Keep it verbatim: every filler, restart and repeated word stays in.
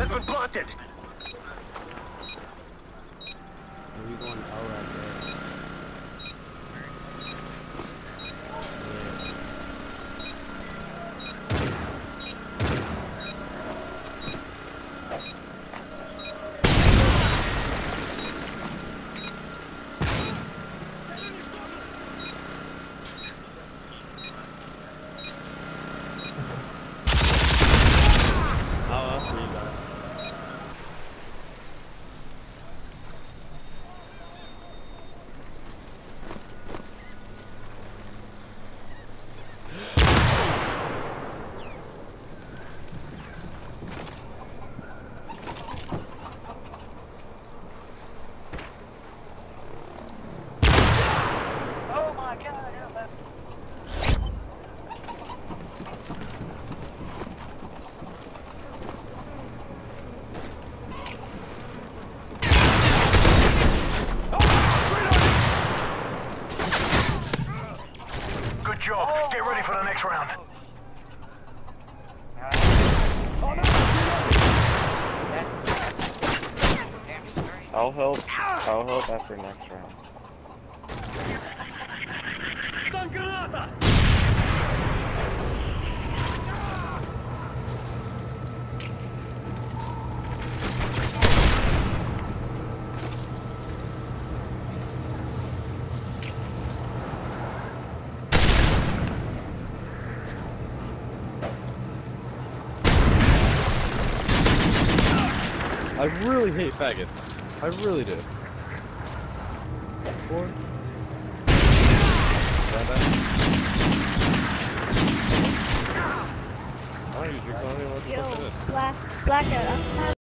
Hostile planted. Are we going out right there? Good job. Get ready for the next round. I'll help. I'll help after next round. I really hate faggots. I really do. Four. I don't use your clothing. What the fuck is it? Black, blackout.